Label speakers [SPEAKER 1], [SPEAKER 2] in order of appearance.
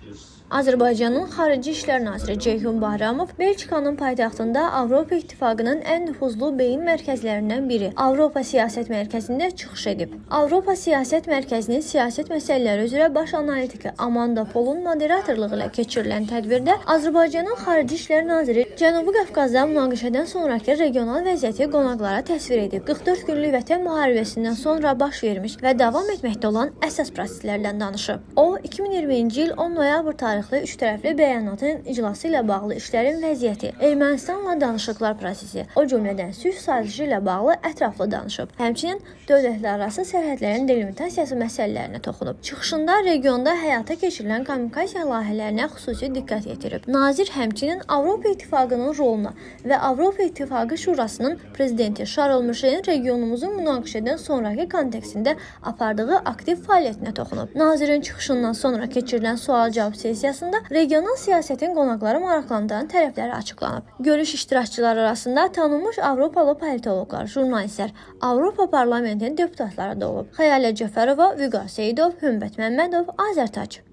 [SPEAKER 1] Azərbaycanın Xarici İşlər naziri Ceyhun Bayramov Belçikanın paytaxtında Avropa İttifaqının ən nüfuzlu beyin mərkəzlərindən biri Avropa Siyasət Mərkəzində çıxış edib. Avropa Siyasət Mərkəzinin siyasət məsələləri üzrə baş analitiki Amanda Polun moderatorluğu ilə keçirilən tədbirdə Azərbaycanın Xarici İşlər naziri Cənubi Qafqazda münaqişədən sonrakı regional vəziyyəti qonaqlara təsvir edib. 44 günlük Vətən müharibəsindən sonra baş vermiş və davam etməkdə olan əsas proseslərdən danışıb. O, 2020-ci il 10 noyabr tarixli 3 tərəfli bəyanatın iclası ilə bağlı işlərin vəziyyəti, Ermənistanla danışıqlar prosesi, o cümlədən sülh sazişi ilə bağlı ətraflı danışıb. Həmçinin dövlətlərarası sərhədlərin delimitasiyası məsələlərinə toxunub. Çıxışında regionda həyata keçirilən kommunikasiya layihələrinə xüsusi diqqət yetirib. Nazir həmçinin Avropa İttifaqının roluna və Avropa İttifaqı Şurasının prezidenti Şarl Mişelin regionumuzun münaqişədən sonraki kontekstində apardığı aktiv fəaliyyətinə toxunub. Nazirin çıxışından sonra keçirilən sual-cavab sessiyasında regional siyasətin qonaqları maraqlandıran tərəfləri açıqlanıb. Görüş iştirakçıları arasında tanınmış Avropalı politoloqlar, jurnalistlər, Avropa Parlamentinin deputatları da olub. Xəyalə Cəfərova, Vüqar Seyidov, Hümbət Məmmədov, Azərtac.